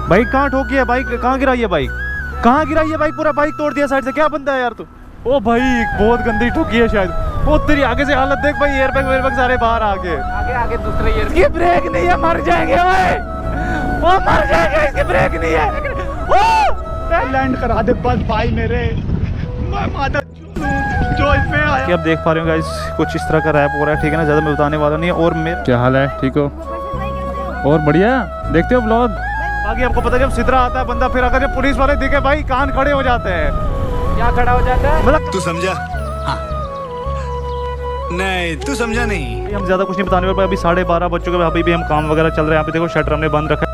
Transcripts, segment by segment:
Bike कहाँ ठोकी है? बाइक कहाँ गिराई है? बाइक कहाँ गिराई है? बाइक पूरा बाइक तोड़ दिया साइड से। क्या बंदा है यार तू? ओ भाई बहुत गंदी ठोकी है शायद। वो तेरी आगे से हालत देख भाई, एयरबैग वेयरबैग सारे बाहर आगे आगे दूसरे एयर। इसकी ब्रेक नहीं है, मर जाएंगे भाई, वो मर जाएंगे, इसकी ब्रेक नहीं है। लैंड करा दे बस भाई मेरे, मैं माता जो इसमें आया। अब देख पा रहे हो गाइस कुछ इस तरह का रैप हो रहा है, ठीक है ना, ज़्यादा मैं बताने वाला नहीं है। और मेरा क्या हाल है? ठीक हो? और बढ़िया, देखते हो व्लॉग? बाकी आपको पता है जब सिदरा आता है बंदा, फिर अगर जब पुलिस वाले दिखे भाई कान खड़े हो जाते हैं। क्या खड़ा हो जाता है? मतलब तू समझा? हाँ। नहीं तू समझा नहीं। हम ज़्यादा कुछ नहीं बताने वाले। अभी 12:30 बज चुके हैं, अभी भी हम काम वगैरह चल रहे हैं। यहाँ पे देखो शटर हमने बंद रखा है।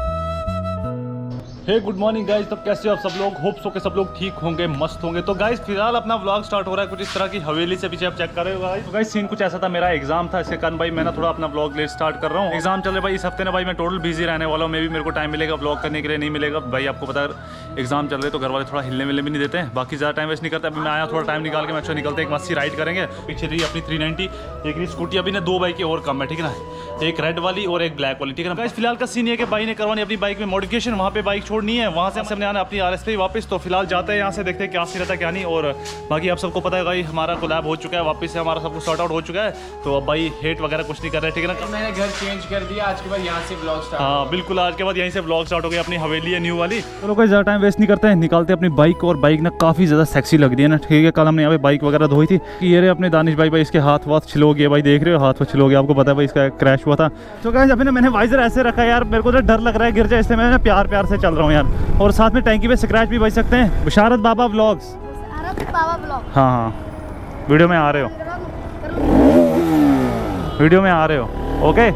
हे गुड मॉर्निंग गाइस, तब कैसे हो आप सब लोग? होप सो के सब लोग ठीक होंगे, मस्त होंगे। तो गाइस फिलहाल अपना व्लॉग स्टार्ट हो रहा है कुछ इस तरह की हवेली से, पीछे आप चेक कर रहे हो गाइस। तो गाइस सीन कुछ ऐसा था, मेरा एग्जाम था, इसके कारण भाई मैं ना थोड़ा अपना व्लॉग लेट स्टार्ट कर रहा हूँ। एग्जाम चल रहे भाई इस हफ्ते ना भाई मैं टोटल बिजी रहने वाला हूँ। मे भी मेरे को टाइम मिलेगा व्लॉग करने के लिए, नहीं मिलेगा भाई। आपको पता है एग्जाम चल रहे तो घर वाले थोड़ा हिलने मिलने भी नहीं देते हैं। बाकी ज़्यादा टाइम वेस्ट नहीं करते। अभी मैं आया थोड़ा टाइम निकाल के, मैं अच्छा निकलते एक मस्ती राइड करेंगे। पीछे रही अपनी 390, एक रही स्कूटी। अभी ना 2 बाइकें और कम है, ठीक है ना, एक रेड वाली और एक ब्लैक वाली, ठीक है ना। गाइस फिलहाल का सीन है कि भाई ने करवानी अपनी बाइक में मॉडिफिकेशन, वहाँ पे बाइक छोड़नी है, वहाँ से हमने आना अपनी RS पे वापस। तो फिलहाल जाते हैं यहाँ से, देखते हैं क्या सीन रहता है क्या नहीं। और बाकी आप सबको पता है भाई हमारा कोलैब हो चुका है, वापस से हमारा सब कुछ सॉर्ट आउट हो चुका है। तो अब भाई हेट वगैरह कुछ नहीं कर रहे, ठीक है ना। तो मैंने घर चेंज कर दिया, आज के बाद यहाँ से व्लॉग स्टार्ट। हाँ बिल्कुल, आज के बाद यहीं से व्लॉग स्टार्ट हो गया। अपनी हवेली है न्यू वाली। चलो कोई ज़्यादा टाइम वेस्ट नहीं करते हैं, निकालते हैं अपनी बाइक। और बाइक ना काफ़ी ज़्यादा सेक्सी लग रही है ना, ठीक है। कल हमने यहाँ पे बाइक वगैरह धोई थी। ये रहे अपने दानिश भाई, इसके हाथ वाथ छिलो गया भाई, देख रहे हो हाथ वाथ छिलो गया। आपको पता है भाई इसका क्रैश हुआ था। तो गाइस अभी ना मैंने वाइजर ऐसे रखा है यार, मेरे को तो डर लग रहा है गिर जाए, इसलिए मैं प्यार प्यार से चल रहा हूँ यार। और साथ में टैंकी पे स्क्रैच भी बच सकते हैं। बशारत बाबा व्लॉग्स। हाँ हाँ वीडियो में आ रहे हो, वीडियो में आ रहे हो, ओके।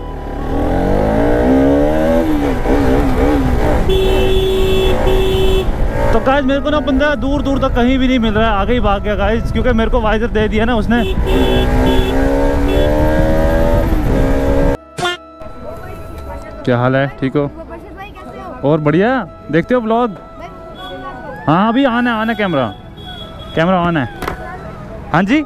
तो गाइस मेरे को ना बंदा दूर दूर तक कहीं भी नहीं मिल रहा है, आगे ही भाग गया गाइस, क्योंकि मेरे को वाइजर दे दिया ना उसने। क्या हाल है? ठीक हो? और बढ़िया, देखते हो व्लॉग? हाँ अभी आना है, कैमरा ऑन है। हाँ जी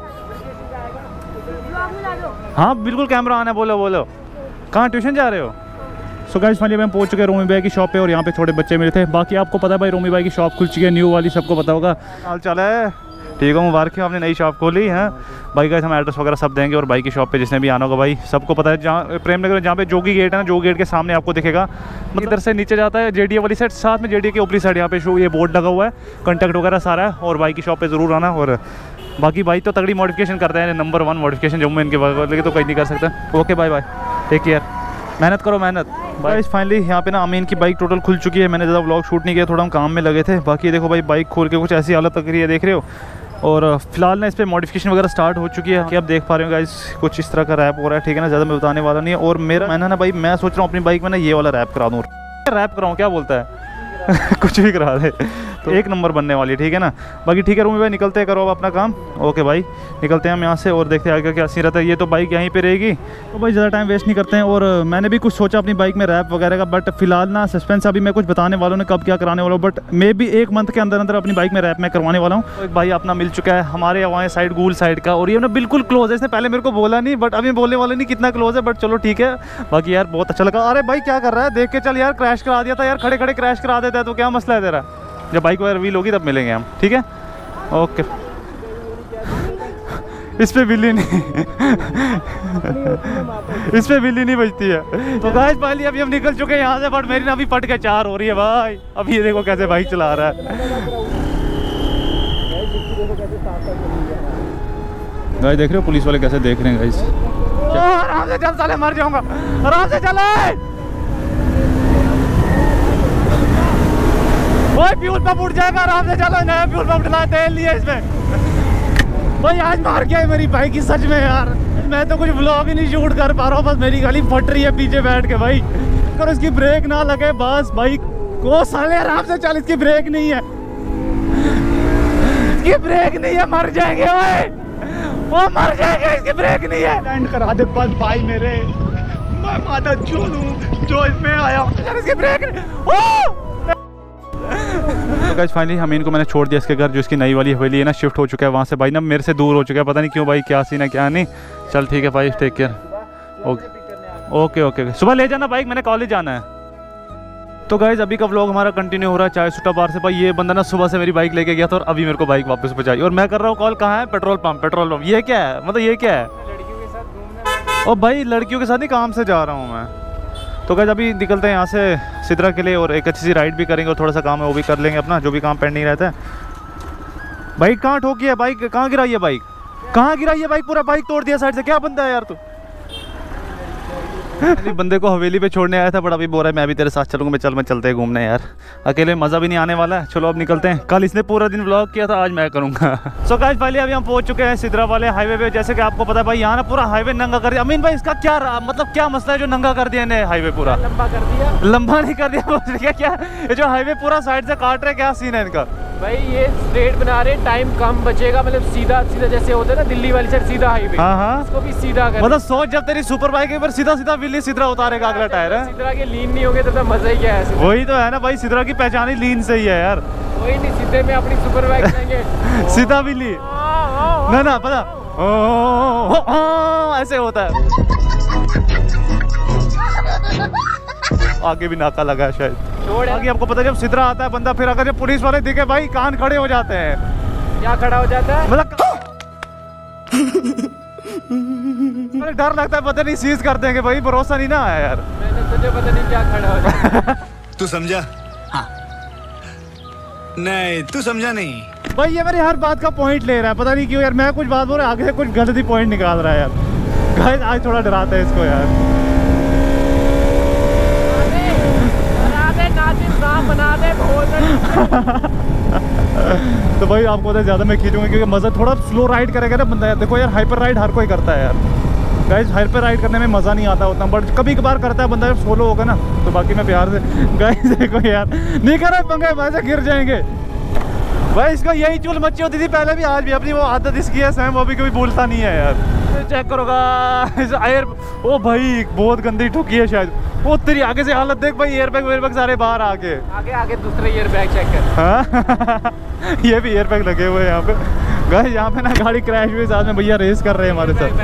हाँ बिल्कुल कैमरा ऑन है, बोलो। कहाँ ट्यूशन जा रहे हो? सो गाइस फाइनली हम पहुंच चुके हैं रोमी भाई की शॉप पे, और यहाँ पे थोड़े बच्चे मिले थे। बाकी आपको पता है भाई रोमी भाई की शॉप खुल चुकी है न्यू वाली, सबको पता होगा। हाल चाल है? ठीक है, मुबारक है, आपने नई शॉप खोली है भाई। गाइस हम एड्रेस वगैरह सब देंगे, और भाई की शॉप पे जिसने भी आना होगा भाई सबको पता है, जहाँ प्रेम नगर जहाँ पे जोगी गेट है ना, जोगी गेट के सामने आपको दिखेगा। मतलब इधर से नीचे जाता है JDA वाली साइड, साथ में JDA के ऊपरी साइड यहाँ पे ये बोर्ड लगा हुआ है, कॉन्टैक्ट वगैरह सारा है। और भाई की शॉप पे ज़रूर आना। और बाकी भाई तो तगड़ी मॉडिफिकेशन करते हैं, नंबर 1 मॉडिफिकेशन जम्मू इनके बगैर तो कहीं नहीं कर सकता। ओके बाय, टेक केयर, मेहनत करो मेहनत। भाई फाइनली यहाँ पे ना अमीन की बाइक टोटल खुल चुकी है। मैंने ज़्यादा व्लॉग शूट नहीं किया, थोड़ा हम काम में लगे थे। बाकी देखो भाई बाइक खोल के कुछ ऐसी हालत लग रही है, देख रहे हो। और फिलहाल ना इस पर मॉडिफिकेशन वगैरह स्टार्ट हो चुकी है, कि आप देख पा रहे हो गाइस कुछ इस तरह का रैप हो रहा है, ठीक है ना, ज़्यादा मैं बताने वाला नहीं है। और मैंने ना भाई मैं सोच रहा हूँ अपनी बाइक में ना ये वाला रैप करा दूँ, रैप कराऊँ, क्या बोलता है? कुछ भी करा दे तो एक नंबर बनने वाली है, ठीक है ना। बाकी ठीक है रूमी भाई, निकलते हैं, करो अब अपना काम। ओके भाई निकलते हैं हम यहाँ से, और देखते हैं आगे क्या सीन रहता है। ये तो बाइक यहीं पे रहेगी, तो भाई ज़्यादा टाइम वेस्ट नहीं करते हैं। और मैंने भी कुछ सोचा अपनी बाइक में रैप वगैरह का, बट फिलहाल ना सस्पेंस, अभी मैं कुछ बताने वाला हूँ कब क्या कराने वाला हूँ। बट मे भी 1 मंथ के अंदर अंदर अपनी बाइक में रैप मैं करवाने वाला हूँ। तो एक भाई अपना मिल चुका है हमारे वहाँ साइड, गूल साइड का, और ये ना बिल्कुल क्लोज है। इसने पहले मेरे को बोला नहीं, बट अभी बोलने वाले नहीं कितना क्लोज है, बट चलो ठीक है। बाकी यार बहुत अच्छा लगा। अरे भाई क्या कर रहा है, देख के चल यार, क्रैश करा दिया था यार, खड़े खड़े क्रैश करा देता है, तो क्या मसला है तेरा? जब बाइक वगैरह व्हील होगी तब मिलेंगे हम, ठीक है, ओके। इस पे बिल्ली नहीं इस पे बिल्ली नहीं बजती है। तो गाइस फाइनली अभी हम निकल चुके हैं यहाँ से, बट मेरी ना अभी फट के 4 हो रही है भाई। अभी ये देखो कैसे बाइक चला रहा है गाइस, देख रहे हो पुलिस वाले कैसे देख रहे हैं गाइस। आराम से चल, साले मर जाऊंगा, आराम से चले। भाई फ्यूल पंप उठ जाएगा, आराम से चलो, नया फ्यूल पंप डला, तेल लिया इसमें। भाई आज मार गया है मेरी बाइक की सच में यार। मैं तो कुछ व्लॉग ही नहीं शूट कर पा रहा हूँ, बस मेरी गाड़ी फट रही है पीछे बैठ के भाई। अगर उसकी ब्रेक ना लगे बस बाइक को, साले आराम से चल, इसकी ब्रेक नहीं है, इसकी ब्रेक नहीं है, मर जाएंगे भाई, वो मर जाएंगे, इसकी ब्रेक नहीं है। लैंड करा दे बस भाई मेरे, मैं माता जो इसमें आया, इसकी ब्रेक नहीं। गाइस फाइनली अमीन को मैंने छोड़ दिया इसके घर, जो इसकी नई वाली हवेली है ना, शिफ्ट हो चुका है वहाँ से। भाई ना मेरे से दूर हो चुका है, पता नहीं क्यों भाई, क्या सीन है क्या नहीं। चल ठीक है भाई, टेक केयर। ओके ओके, सुबह ले जाना बाइक, मैंने कॉलेज जाना है। तो गाइज अभी का व्लॉग हमारा कंटिन्यू हो रहा है चाय सुट्टा बार से। भाई ये बंदा ना सुबह से मेरी बाइक लेके गया था और अभी मेरे को बाइक वापस पहुंचाई और मैं कर रहा हूँ कॉल। कहाँ है? Petrol pump. ये क्या है? मतलब ये क्या है? लड़कियों के साथ घूमना। और भाई लड़कियों के साथ ही काम से जा रहा हूँ मैं। तो गाइज अभी निकलते हैं यहाँ से सिद्रा के लिए और एक अच्छी सी राइड भी करेंगे और थोड़ा सा काम है वो भी कर लेंगे अपना, जो भी काम पेंडिंग रहता है। बाइक कहाँ ठोकी है? बाइक कहाँ गिराई है? बाइक कहाँ गिराई है? बाइक पूरा बाइक तोड़ दिया साइड से। क्या बंदा है यार तू? बंदे को हवेली पे छोड़ने आया था बट अभी बोल रहा है मैं भी तेरे साथ चलूंगा। मैं चलते हैं घूमने यार, अकेले मज़ा भी नहीं आने वाला है। चलो अब निकलते हैं। कल इसने पूरा दिन व्लॉग किया था, आज मैं करूंगा। सो गाइस फाइनली अभी हम पहुंच चुके हैं सिद्रा वाले हाईवे पे। जैसे कि आपको पता है भाई यहाँ ना पूरा हाईवे नंगा कर दिया। अमीन भाई इसका क्या मतलब क्या मसला है जो नंगा कर दिया इन्हें? हाईवे पूरा लंबा कर दिया। लंबा नहीं कर दिया क्या? ये जो हाईवे पूरा साइड से काट रहे, क्या सीन है इनका? भाई ये स्ट्रेट बना रहे, टाइम कम बचेगा। मतलब सीधा सीधा जैसे होता है ना दिल्ली वाली साइड सीधा हाईवे, हाँ इसको भी सीधा कर। मतलब सोच जब तेरी सुपर बाइक के ऊपर सीधा सीधा विल्ली सिद्रा उतारेगा अगला टायर है। सिद्रा के लीन नहीं होंगे तो मजा ही क्या है? वही तो है ना भाई, सिद्रा की पहचान ही लीन से ही है यार। वही नहीं, सीधे में अपनी सुपर बाइक लेंगे सीधा विल्ली ना पता ऐसे होता है। आगे भी नाका लगा है शायद। आगे आपको पता है जब सिद्रा आता है बंदा, फिर अगर जब पुलिस वाले दिखे भाई कान खड़े हो जाते हैं। क्या खड़ा हो जाता है? मतलब डर लगता है पता नहीं सीज कर देंगे भाई, भरोसा नहीं ना आया यार। मैंने सोचा पता नहीं क्या खड़ा हो जाता है। तू समझा? हाँ। नहीं तू समझा नहीं। भाई ये मेरी हर बात का पॉइंट ले रहा है, पता नहीं क्यों यार। मैं कुछ बात बोल रहा आगे से कुछ गलत ही पॉइंट निकाल रहा है यार। गाइस आज थोड़ा डराता है इसको यार। बना दे तो भाई आपको तो ज़्यादा मैं खींचूंगा क्योंकि मज़ा थोड़ा स्लो राइड करेगा ना बंदा यार। देखो यार हाइपर राइड हर कोई करता है यार। गाइस हाइपर राइड करने में मज़ा नहीं आता उतना, बट कभी कभार करता है बंदा जब सोलो होगा ना। तो बाकी मैं प्यार से गाइस देखो यार नहीं कर रहा पंगा, वैसे गिर जाएंगे भाई। इसका यही चूल मच्ची होती थी पहले भी, आज भी अपनी वो आदत इसकी है सैम, वो भी कभी भूलता नहीं है यार। चेक करोगा एयर, ओ भाई बहुत गंदी ठुकी है शायद। वो तेरी आगे से हालत देख भाई, एयरबैग वेयरबैग सारे बाहर आगे आगे दूसरे एयरबैग चेक कर। हाँ ये भी एयरबैग लगे हुए हैं यहाँ पे। गाइस यहाँ पे ना गाड़ी क्रैश हुई, साथ में भैया रेस कर रहे हैं हमारे साथ।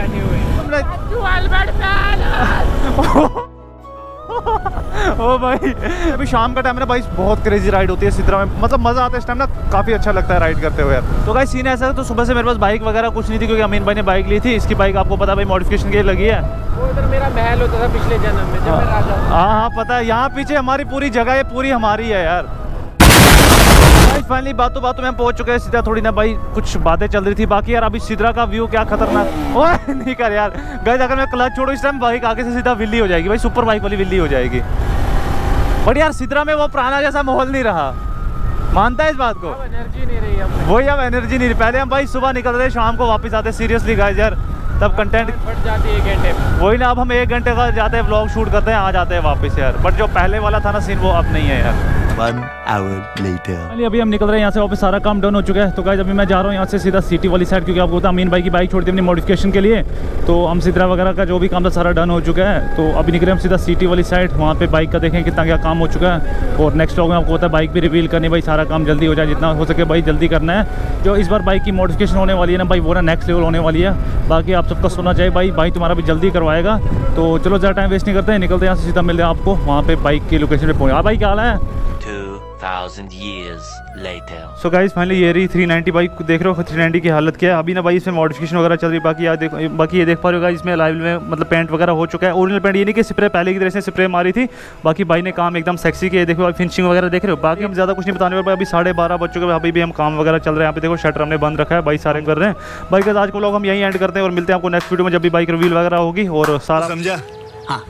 ओ भाई अभी शाम का टाइम है ना भाई, बहुत क्रेजी राइड होती है सिद्रा में। मतलब मजा आता है इस टाइम ना, काफी अच्छा लगता है राइड करते हुए यार। तो गाइस सीन ऐसा है, तो सुबह से मेरे पास बाइक वगैरह कुछ नहीं थी क्योंकि अमीन भाई ने बाइक ली थी। इसकी बाइक आपको पता भाई मॉडिफिकेशन के लिए लगी है। वो इधर मेरा महल होता था पिछले जन्म में जब मैं राजा था। हाँ पता है, यहाँ पीछे हमारी पूरी जगह है, पूरी हमारी है यार। फाइनली बातों में हम पहुंच चुके हैं सिद्रा। थोड़ी ना भाई कुछ बातें चल रही थी बाकी यार। अभी सिद्रा का व्यू क्या खतरनाक। ओए नहीं कर यार गाइस, अगर मैं क्लच छोड़ू इस टाइम बाइक आगे से सीधा विल्ली हो जाएगी भाई, सुपर बाइक वाली विल्ली हो जाएगी। बट यार सिद्रा में वो पुराना जैसा माहौल नहीं रहा, मानता है इस बात को? एनर्जी नहीं रही हम, वही अब एनर्जी नहीं रही। पहले हम भाई सुबह निकलते थे, शाम को वापस आते। सीरियसली गाइस यार तब कंटेंट फट जाती है 1 घंटे में। वही ना, अब हम 1 घंटे का जाते हैं व्लॉग शूट करते हैं, आ जाते हैं वापस यार। बट जो पहले वाला था ना सीन, वो अब नहीं है यार। 1 hour later. अभी हम निकल रहे हैं यहाँ से, वापस सारा काम डन हो चुका है। तो गाइस अभी मैं जा रहा हूँ यहाँ से सीधा सिटी वाली साइड, क्योंकि आपको पता है अमीन भाई की बाइक छोड़ी थी अपनी मॉडिफिकेशन के लिए। तो हम सिद्रा वगैरह का जो भी काम था सारा डन हो चुका है। तो अभी निकले हम सीधा सिटी वाली साइड, वहाँ पे बाइक का देखें कितना क्या काम हो चुका है। और नेक्स्ट व्लॉग में आपको पता है बाइक भी रिवील करनी भाई, सारा काम जल्दी हो जाए, जितना हो सके भाई जल्दी करना है। जो इस बार बाइक की मॉडिफिकेशन होने वाली है ना भाई, वो ना नेक्स्ट लेवल होने वाली है। बाकी आप सबका सुनना चाहिए भाई तुम्हारा भी जल्दी करवाएगा। तो चलो ज़्यादा टाइम वेस्ट नहीं करते हैं, निकलते हैं यहाँ से सीधा। मिलते हैं आपको वहाँ पे बाइक की लोकेशन पे पहुँच। भाई क्या हाल है? 2000 years later. So guys finally ये रही 390 बाइक, देख रहे हो 390 की हालत क्या है अभी ना भाई। इसमें मॉडिफिकेशन वगैरह चल रही है। बाकी ये देख पा रहे हो इसमें लाइव में मतलब पेंट वगैरह हो चुका है। ओरिजिनल पेंट ये नहीं कि स्प्रे पहले की तरह से स्प्रे मारी थी। बाकी भाई ने काम एकदम सेक्सी किया, देखो फिनिशिंग वगैरह देख रहे हो। बाकी हम ज़्यादा कुछ नहीं बताने वाले, अभी 12:30 बज चुके हैं, अभी भी हम काम वगैरह चल रहे हैं यहाँ पे। देखो शटर हमने बंद रखा है, भाई सारे कर रहे हैं। बाइक का आज को लोग हम यहीं एंड करते हैं और मिलते हैं आपको नेक्स्ट वीडियो में, जब भी बाइक रिवील वगैरह होगी और सारा। समझा? हाँ।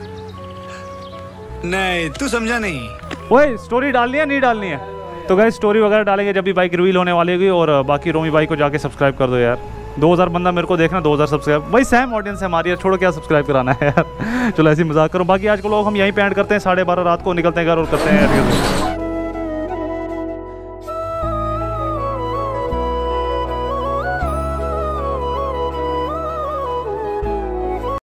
नहीं तू समझा नहीं। ओए स्टोरी डालनी है नहीं डालनी है? तो गाइस स्टोरी वगैरह डालेंगे जब भी बाइक रिवील होने वाली होगी। और बाकी रोमी बाइक को जाके सब्सक्राइब कर दो यार। 2000 बंदा मेरे को देखना, 2000 सब्सक्राइब भाई। सैम ऑडियंस है हमारी यार, छोड़ो क्या सब्सक्राइब कराना है यार। चलो ऐसी मजाक करो। बाकी आज को लोग हम यहीं पे एंड करते हैं, 12:30 रात को निकलते हैं घर और करते हैं यार।